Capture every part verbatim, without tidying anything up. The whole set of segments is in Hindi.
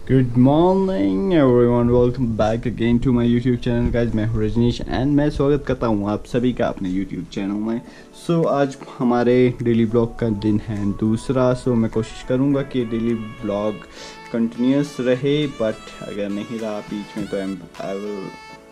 Good morning everyone, welcome back again to my YouTube channel guys. मैं हूँ रजनीश एंड मैं स्वागत करता हूँ आप सभी का अपने यूट्यूब चैनल में। सो so, आज हमारे डेली ब्लॉग का दिन है दूसरा। सो so, मैं कोशिश करूँगा कि डेली ब्लॉग कंटिन्यूस रहे, बट अगर नहीं रहा बीच में तो आई विल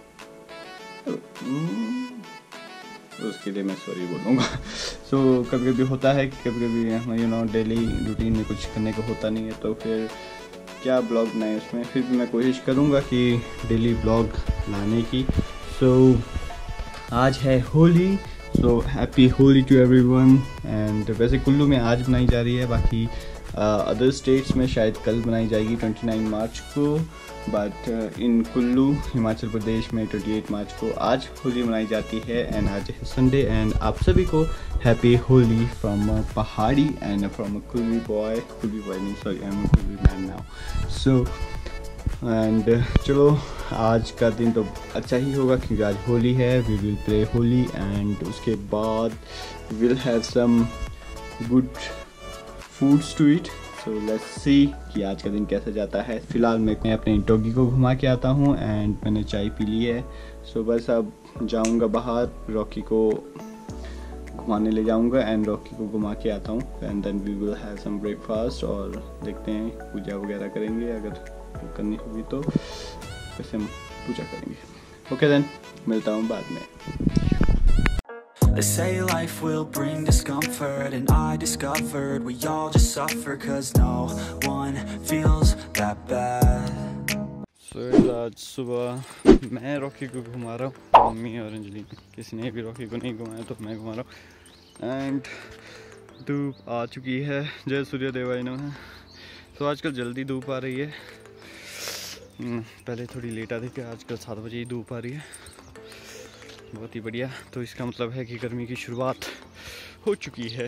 उसके लिए मैं सॉरी बोलूँगा। सो so, कभी कभी होता है कि कभी कभी यू नो डेली रूटीन में कुछ करने को होता नहीं है, तो फिर क्या ब्लॉग बनाए उसमें। फिर भी मैं कोशिश करूँगा कि डेली ब्लॉग लाने की। सो so, आज है Holi, so happy Holi to everyone. And वैसे कुल्लू में आज बनाई जा रही है, बाकी अदर uh, स्टेट्स में शायद कल बनाई जाएगी उनतीस मार्च को, बट इन कुल्लू हिमाचल प्रदेश में अट्ठाईस मार्च को आज होली मनाई जाती है। एंड आज है संडे एंड आप सभी को happy Holi from Pahadi and from a Kullu boy Kullu boy नहीं sorry I am a Kullu man now. So and चलो आज का दिन तो अच्छा ही होगा क्योंकि आज होली है। We will play Holi and उसके बाद we will have some good foods to eat. So let's see कि आज का दिन कैसा जाता है। फिलहाल मैं अपने डॉगी को घुमा के आता हूँ एंड मैंने चाय पी ली है। सो so, बस अब जाऊँगा बाहर, रॉकी को घुमाने ले जाऊँगा एंड रॉकी को घुमा के आता हूँ and then we will have some breakfast और देखते हैं पूजा वगैरह करेंगे। अगर करनी होगी तो वैसे हम पूजा करेंगे। ओके देन मिलता हूँ बाद में। They say life will bring discomfort, and I discovered we all just suffer cause no one feels that bad. So आज सुबह मैं रॉकी को घुमा रहा हूँ, मम्मी और अंजलि, किसी ने भी रॉकी को नहीं घुमाया तो मैं घुमा रहा हूँ। एंड धूप आ चुकी है, जय सूर्य देवाय नमः। तो आजकल जल्दी धूप आ रही है, पहले थोड़ी लेट आती थी, आजकल सात बजे ही धूप आ रही है। बहुत ही बढ़िया। तो इसका मतलब है कि गर्मी की शुरुआत हो चुकी है।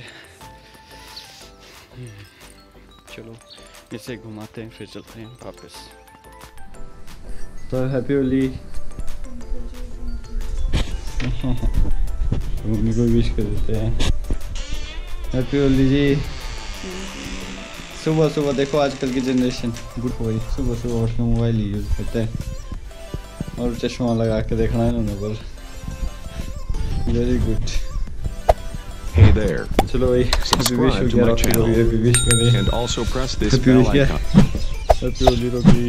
चलो इसे घुमाते हैं फिर चलते हैं वापस। तो हैप्पी होली। मम्मी को विश कर देते हैं हैप्पी होली जी। सुबह सुबह देखो आजकल की जनरेशन गुड बॉय, सुबह सुबह उठ के मोबाइल ही यूज़ करते हैं और चश्मा लगा के देखना है उन्होंने पर। Very good. Hey there. चलो भाई Subscribe to my channel and also press this bell icon. Happy Holi Rocky.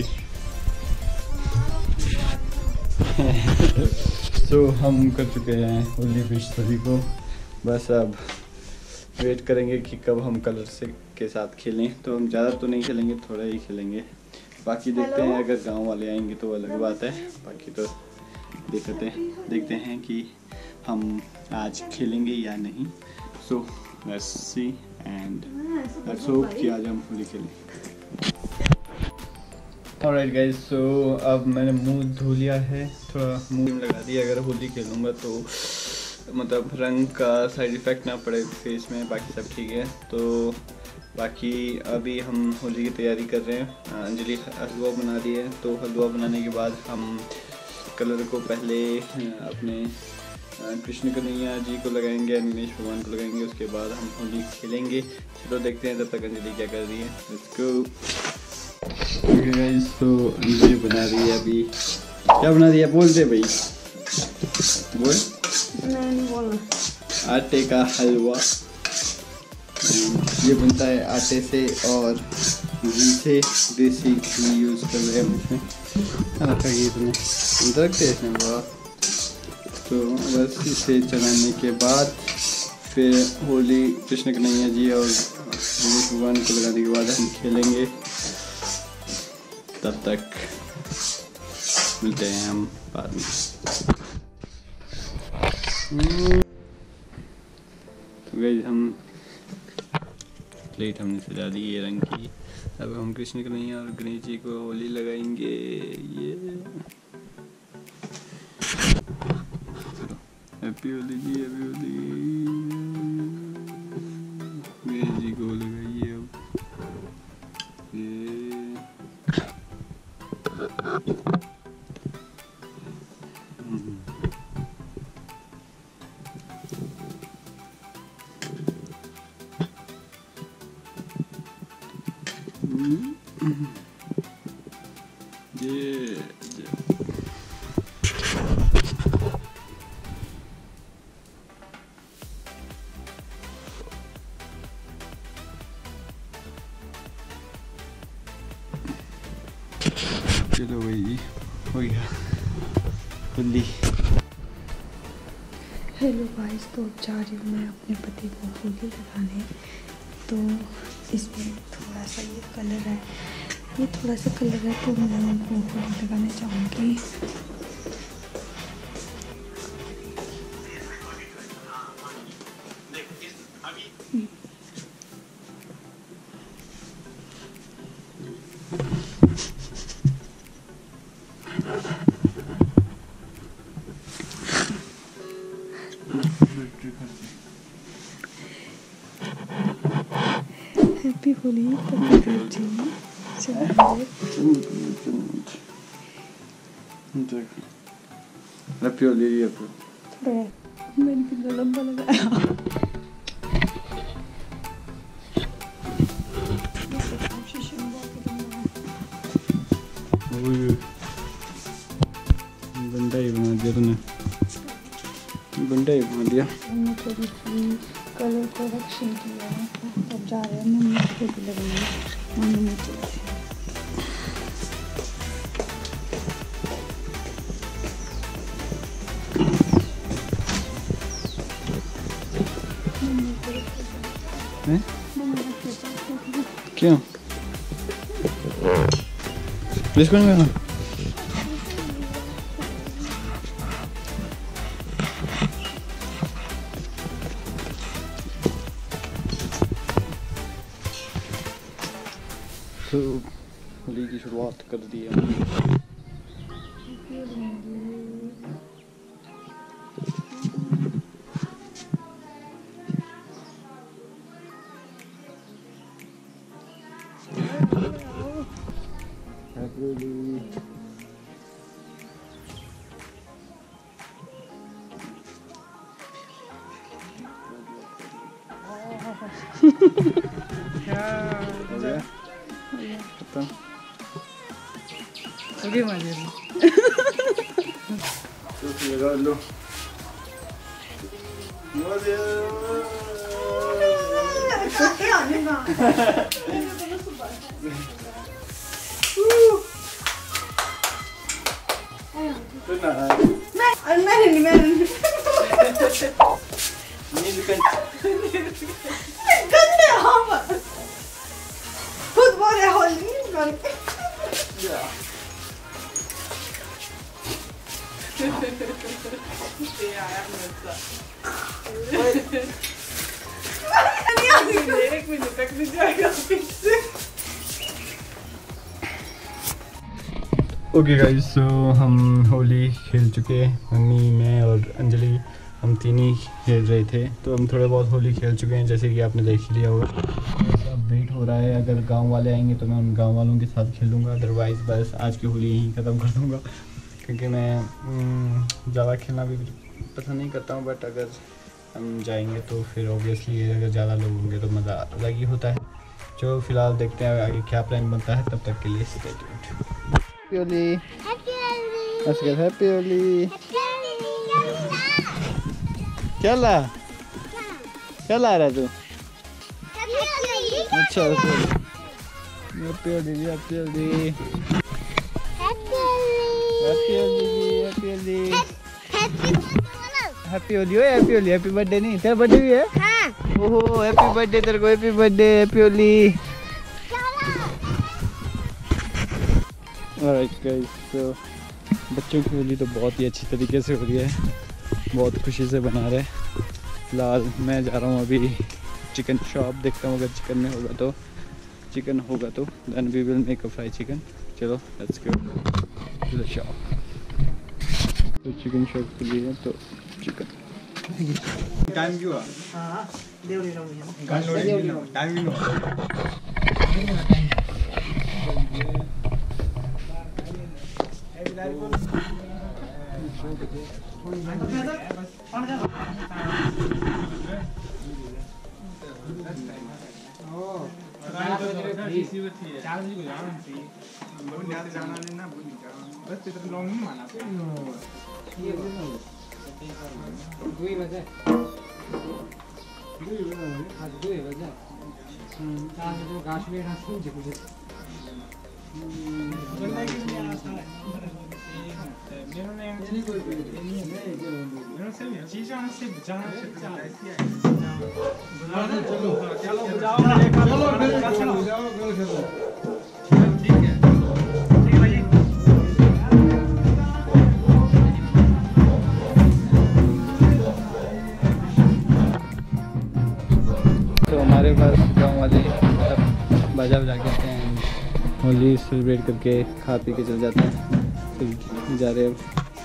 So हम कर चुके हैं होली विश सभी को, बस अब वेट करेंगे कि कब हम कलर से के साथ खेलें। तो हम ज़्यादा तो नहीं खेलेंगे, थोड़ा ही खेलेंगे, बाकी देखते हैं। अगर गांव वाले आएंगे तो अलग बात है, बाकी तो देखते हैं देखते हैं कि हम आज खेलेंगे या नहीं। So let's see and let's hope कि आज हम होली खेलें। ऑलराइट गाइस, सो अब मैंने मुंह धो लिया है, थोड़ा मुंह लगा दिया। अगर होली खेलूँगा तो मतलब रंग का साइड इफ़ेक्ट ना पड़े फेस में, बाकी सब ठीक है। तो बाकी अभी हम होली की तैयारी कर रहे हैं। अंजलि हलवा बना रही है, तो हलवा बनाने के बाद हम कलर को पहले अपने कृष्ण कन्हैया जी को लगाएंगे, गणेश भगवान को लगाएंगे, उसके बाद हम होली खेलेंगे। चलो देखते हैं तब तक अंजलि क्या कर रही है। Let's go. ओके गाइस, तो अंजलि बना रही है अभी। क्या बना रही है बोल दे भाई, बोल। नहीं बोलना। आटे का हलवा, ये बनता है आटे से और घी से, देसी घी यूज़ कर रहे हैं इसमें। रखा घी इसमें रखते हैं इसमें बड़ा। तो बस इसे चलाने के बाद फिर होली कृष्ण कन्हैया जी और गणेश भगवान को लगाने के बाद हम खेलेंगे। तब तक मिलते हैं हम बाद में। तो गाइस हम प्लेट हमने सजा दी है रंग की। अब हम कृष्ण कन्हैया और गणेश जी को होली लगाएंगे। ये हैप्पी होली जी, हैप्पी होली। गणेश जी को लगाइए अब ये। ये चलो भाई हो गया होली। हेलो गाइस, तो जा रही हूँ मैं अपने पति को होली लगाने। तो इसमें थोड़ा सा ये कलर है, ये थोड़ा सा कलर है, तो मैं उनको होली लगाने चाहूँगी। हैप्पी होली पतिदेव जी। हैप्पी होली। मैंने कितना लंबा लगाया। बंडा ही बना दिया तूने, बंडा ही बना दिया। हमने थोड़ी सी कलर करेक्शन किया है। अब जा रहे हैं मम्मी को भी लगाने। मम्मी ने चला क्यों इसको नहीं करना? तो होली की शुरुआत कर दी है। ओके मारिए लगा लो। खुद बोले होली एक मिनट तक नहीं जाएगा। ओके गाइस, सो हम होली खेल चुके हैं। मम्मी, मैं और अंजलि, हम तीन ही खेल रहे थे। तो हम थोड़े बहुत होली खेल चुके हैं, जैसे कि आपने देख ही लिया होगा। अब वेट हो रहा है, अगर गांव वाले आएंगे तो मैं उन गांव वालों के साथ खेलूँगा, अदरवाइज़ बस आज की होली यहीं ख़त्म कर दूँगा, क्योंकि मैं ज़्यादा खेलना भी पसंद नहीं करता हूँ। बट अगर हम जाएंगे तो फिर ऑब्वियसली अगर ज़्यादा लोग होंगे तो मज़ा अलग ही होता है। जो फिलहाल देखते हैं आगे क्या प्लान बनता है, तब तक के लिए stay tuned. Happy Holi. Happy Holi. क्या ला क्या ला रहा तू? अच्छा happy Holi. Happy Holi. Happy Holi. Happy Holi. Happy Holi. Happy Holi. Happy birthday नहीं, तेरा बर्थडे भी है? हाँ। ओहो हैप्पी बर्थडे तेरे को। Happy birthday. Happy Holi. Alright guys, तो बच्चों की होली तो बहुत ही अच्छी तरीके से हो रही है, बहुत खुशी से बना रहे। फिलहाल मैं जा रहा हूँ अभी चिकन शॉप, देखता हूँ अगर चिकन में होगा तो चिकन होगा तो then we will make a fry chicken. चलो let's go to the shop. तो चिकन शॉप के लिए तो चिकन टाइम क्यों हां देवली नो मुझे टाइम नो तो हमारे पास गाँव वाले मतलब बाजा बजा के आते हैं, होली सेलिब्रेट करके खा पी के चल जाते हैं। फिर जा रहे हैं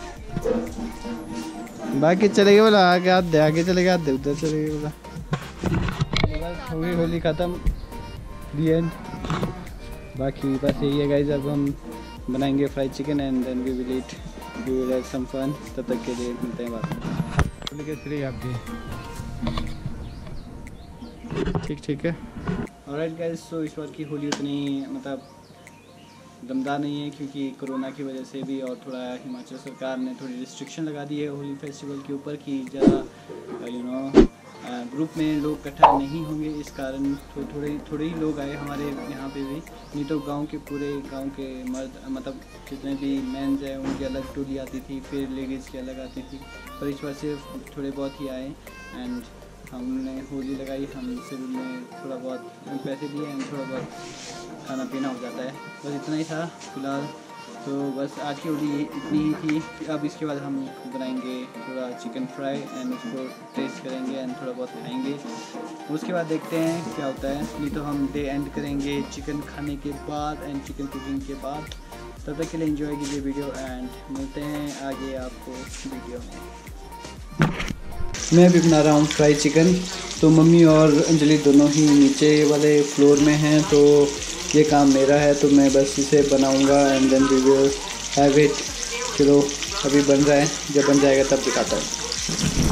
बाकी चले गए बोला आगे हाथ दे, आगे चले गए हाथ दे, उधर चले गए बोला। बस हो गई होली ख़त्म, दी एंड। बाकी बस यही है गाइस, अब हम बनाएंगे fried chicken and then we will eat, we will have some fun. तब तक के लिए मिलते हैं बाद में। होली कैसी रही आपकी? ठीक ठीक है। ऑलराइट गाइस, सो इस बार की होली उतनी मतलब दमदार नहीं है क्योंकि कोरोना की वजह से भी, और थोड़ा हिमाचल सरकार ने थोड़ी रिस्ट्रिक्शन लगा दी है होली फेस्टिवल के ऊपर कि ज़्यादा यू नो ग्रुप में लोग इकट्ठा नहीं होंगे। इस कारण थो, थोड़े थोड़े ही लोग आए हमारे यहाँ पे भी, नहीं तो गांव के पूरे गांव के मर्द मतलब जितने भी मेंस हैं उनकी अलग टोली आती थी, फिर लेडीज़ की अलग आती थी, पर इस बार सिर्फ थोड़े बहुत ही आए एंड हमने होली लगाई। हम सिर्फ में थोड़ा बहुत पैसे दिए एंड थोड़ा बहुत खाना पीना हो जाता है, बस इतना ही था फिलहाल। तो बस आज की होली इतनी ही थी। अब इसके बाद हम बनाएंगे थोड़ा चिकन फ्राई एंड उसको टेस्ट करेंगे एंड थोड़ा बहुत खाएंगे। उसके बाद देखते हैं क्या होता है, नहीं तो हम डे एंड करेंगे चिकन खाने के बाद एंड चिकन कुकिंग के बाद। तब तक के लिए एंजॉय कीजिए वीडियो एंड मिलते हैं आगे आपको वीडियो में। मैं अभी बना रहा हूँ फ्राई चिकन, तो मम्मी और अंजलि दोनों ही नीचे वाले फ्लोर में हैं, तो ये काम मेरा है, तो मैं बस इसे बनाऊँगा and then we will have it. चलो अभी बन रहा है, जब बन जाएगा तब दिखाता हूँ।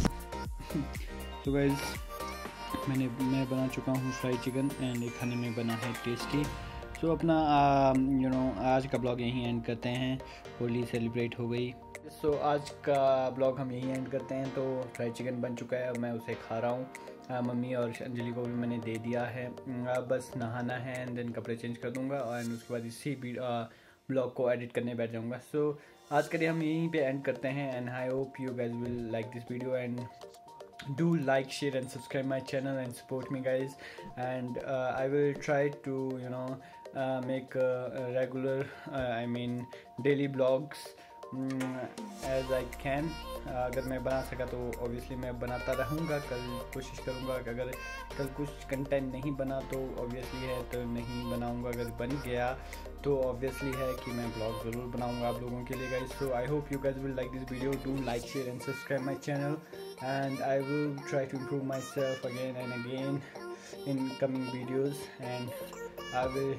तो गाइस मैंने मैं बना चुका हूँ फ्राई चिकन एंड ये खाने में बना है टेस्टी। सो अपना यू नो आज का ब्लॉग यहीं एंड करते हैं, होली सेलिब्रेट हो गई। सो so, आज का ब्लॉग हम यहीं एंड करते हैं। तो फ्राई चिकन बन चुका है, अब मैं उसे खा रहा हूँ। मम्मी और अंजलि को भी मैंने दे दिया है, अब बस नहाना है एंड देन कपड़े चेंज कर दूँगा एंड उसके बाद इसी ब्लॉग को एडिट करने बैठ जाऊँगा। सो so, आज के लिए हम यहीं पे एंड करते हैं and I hope you guys will like this video and do like, share and subscribe my channel and support me guys, and uh, I will try to you know uh, make uh, regular uh, I mean daily vlogs um, as I can. uh, अगर मैं बना सका तो ऑब्वियसली मैं बनाता रहूँगा, कल कोशिश करूँगा। अगर कल कुछ कंटेंट नहीं बना तो ऑब्वियसली है तो नहीं बनाऊँगा, अगर बन गया तो ऑब्वियसली है कि मैं ब्लॉग ज़रूर बनाऊँगा आप लोगों के लिए guys. So I hope you guys will like this video, do like, share and subscribe my channel and I will try to improve myself again and again in coming videos, and I will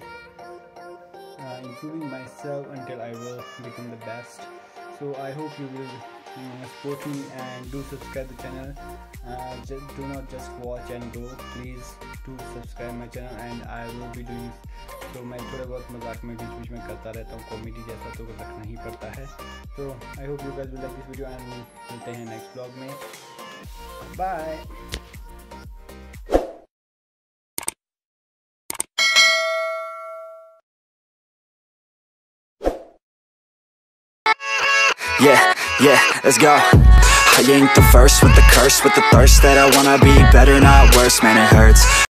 uh, improving myself until I will become the best. So I hope you will uh, support me and do subscribe the channel. Uh, just do not just watch and go, please do subscribe my channel and I will be doing. तो मैं थोड़ा बहुत मजाक में बीच बीच में करता रहता हूँ, कॉमेडी जैसा तो रखना ही पड़ता है। तो I hope you guys will like this video and मिलते हैं नेक्स्ट ब्लॉग में। Bye. Yeah, yeah, let's go. I ain't the first with the curse, with the thirst that I wanna be better, not worse, man, it hurts.